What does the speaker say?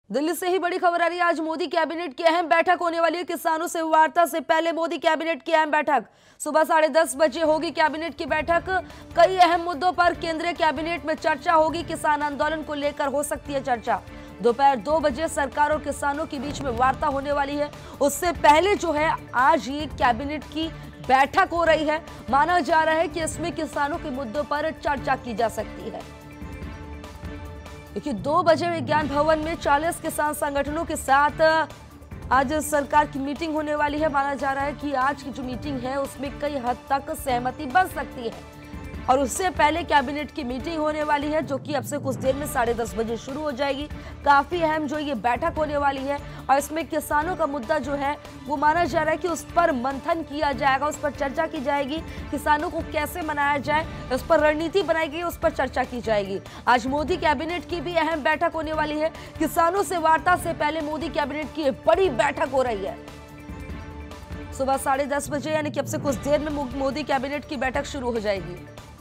दिल्ली से ही बड़ी खबर आ रही है। आज मोदी कैबिनेट की अहम बैठक होने वाली है। किसानों से वार्ता से पहले मोदी कैबिनेट की अहम बैठक सुबह 10:30 बजे होगी। कैबिनेट की बैठक, कई अहम मुद्दों पर केंद्रीय कैबिनेट में चर्चा होगी। किसान आंदोलन को लेकर हो सकती है चर्चा। दोपहर 2 बजे सरकार और किसानों के बीच में वार्ता होने वाली है। उससे पहले जो है आज ये कैबिनेट की बैठक हो रही है। माना जा रहा है कि इसमें किसानों के मुद्दों पर चर्चा की जा सकती है। देखिए 2 बजे विज्ञान भवन में 40 किसान संगठनों के साथ आज सरकार की मीटिंग होने वाली है। माना जा रहा है कि आज की जो मीटिंग है उसमें कई हद तक सहमति बन सकती है और उससे पहले कैबिनेट की मीटिंग होने वाली है, जो कि अब से कुछ देर में 10:30 बजे शुरू हो जाएगी। काफी अहम जो ये बैठक होने वाली है और इसमें किसानों का मुद्दा जो है वो माना जा रहा है कि उस पर मंथन किया जाएगा, उस पर चर्चा की जाएगी। किसानों को कैसे मनाया जाए, उस पर रणनीति बनाई गई, उस पर चर्चा की जाएगी। आज मोदी कैबिनेट की भी अहम बैठक होने वाली है। किसानों से वार्ता से पहले मोदी कैबिनेट की एक बड़ी बैठक हो रही है। सुबह 10:30 बजे यानी कि अब से कुछ देर में मोदी कैबिनेट की बैठक शुरू हो जाएगी।